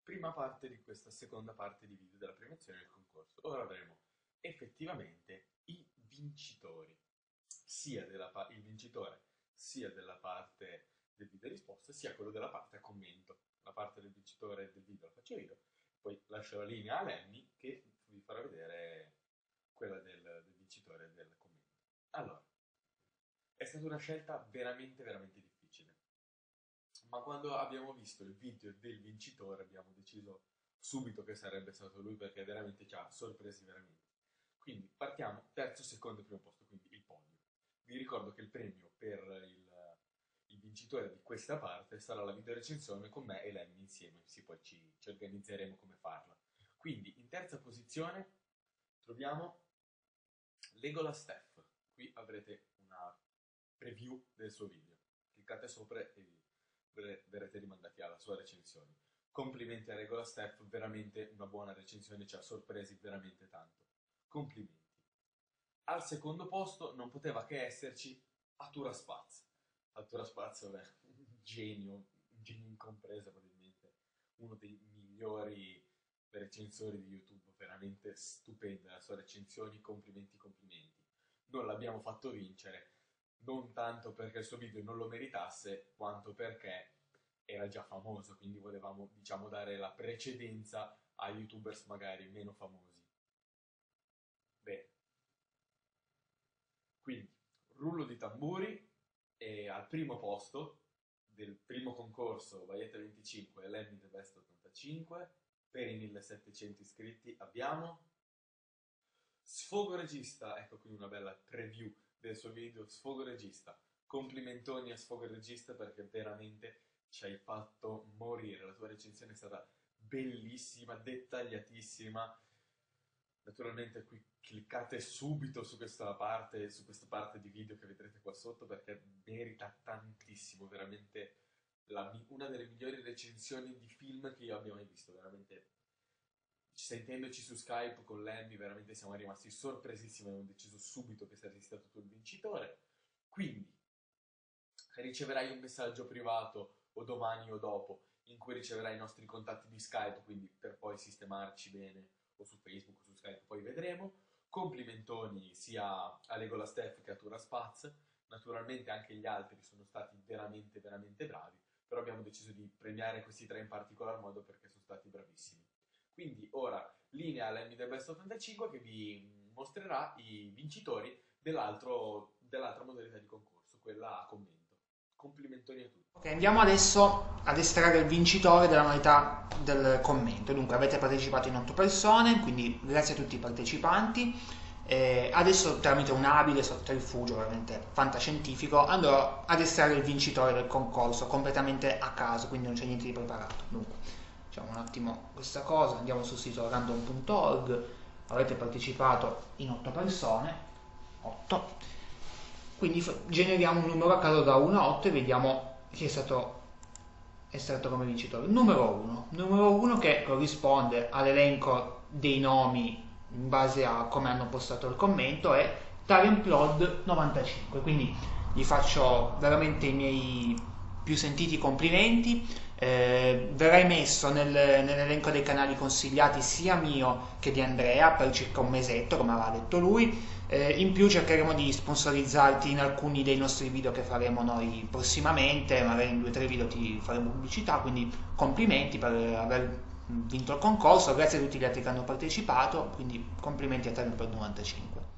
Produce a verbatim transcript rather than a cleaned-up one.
prima parte di questa seconda parte di video della premiazione del concorso. Ora avremo effettivamente i vincitori, sia della pa- il vincitore sia della parte del video risposte, sia quello della parte a commento. La parte del vincitore del video la faccio io, poi lascio la linea a Lemmy che vi farà vedere quella del, del vincitore del commento. Allora, è stata una scelta veramente veramente difficile, ma quando abbiamo visto il video del vincitore abbiamo deciso subito che sarebbe stato lui, perché veramente ci ha sorpresi veramente. Quindi partiamo terzo, secondo e primo posto, quindi il podio. Vi ricordo che il premio per il, il vincitore di questa parte sarà la video recensione con me e Lemmy insieme, sì, poi ci, ci organizzeremo come farla. Quindi in terza posizione troviamo Legolas Steph. Qui avrete una preview del suo video, cliccate sopra e vi verrete rimandati alla sua recensione. Complimenti a Legolas Steph, veramente una buona recensione, ci ha sorpresi veramente tanto. Complimenti. Al secondo posto non poteva che esserci Atura Spaz. Atura Spaz è un genio, un genio incompreso probabilmente, uno dei migliori recensori di YouTube, veramente stupenda la sua recensioni, complimenti, complimenti. Non l'abbiamo fatto vincere, non tanto perché il suo video non lo meritasse, quanto perché era già famoso, quindi volevamo, diciamo, dare la precedenza a YouTubers magari meno famosi. Bene. Quindi, rullo di tamburi, e al primo posto del primo concorso Valletta venticinque e Lemmy The Best ottantacinque, per i millesettecento iscritti abbiamo Sfogo Regista, ecco qui una bella preview del suo video. Sfogo Regista, complimentoni a Sfogo Regista perché veramente ci hai fatto morire, la tua recensione è stata bellissima, dettagliatissima. Naturalmente qui cliccate subito su questa parte, su questa parte di video che vedrete qua sotto, perché merita tantissimo, veramente la, una delle migliori recensioni di film che io abbia mai visto, veramente. Sentendoci su Skype con Lemmy veramente siamo rimasti sorpresissimi, abbiamo deciso subito che saresti stato tu il vincitore. Quindi riceverai un messaggio privato o domani o dopo in cui riceverai i nostri contatti di Skype, quindi per poi sistemarci bene, o su Facebook o su Skype, poi vedremo. Complimentoni sia a Legolas Steph che a Tura Spaz. Naturalmente anche gli altri sono stati veramente veramente bravi, però abbiamo deciso di premiare questi tre in particolar modo perché sono stati bravissimi. Quindi ora linea a Lemmy The Best ottantacinque che vi mostrerà i vincitori dell'altro, dell'altra modalità di concorso, quella a commento. Complimentoni a tutti. Ok, andiamo adesso ad estrarre il vincitore della modalità del commento. Dunque avete partecipato in otto persone, quindi grazie a tutti i partecipanti. Eh, adesso tramite un abile sotterfugio veramente fantascientifico andrò ad estrarre il vincitore del concorso completamente a caso, quindi non c'è niente di preparato. Dunque facciamo un attimo questa cosa, andiamo sul sito random punto org, avete partecipato in otto persone, otto, quindi generiamo un numero a caso da uno a otto e vediamo chi è stato estratto come vincitore. Numero uno, numero uno che corrisponde all'elenco dei nomi in base a come hanno postato il commento è Tarenplod novantacinque, quindi gli faccio veramente i miei più sentiti complimenti. Eh, verrai messo nel, nell'elenco dei canali consigliati sia mio che di Andrea per circa un mesetto, come aveva detto lui. Eh, in più cercheremo di sponsorizzarti in alcuni dei nostri video che faremo noi prossimamente, magari in due o tre video ti faremo pubblicità, quindi complimenti per aver vinto il concorso, grazie a tutti gli altri che hanno partecipato, quindi complimenti a Tarenplod novantacinque.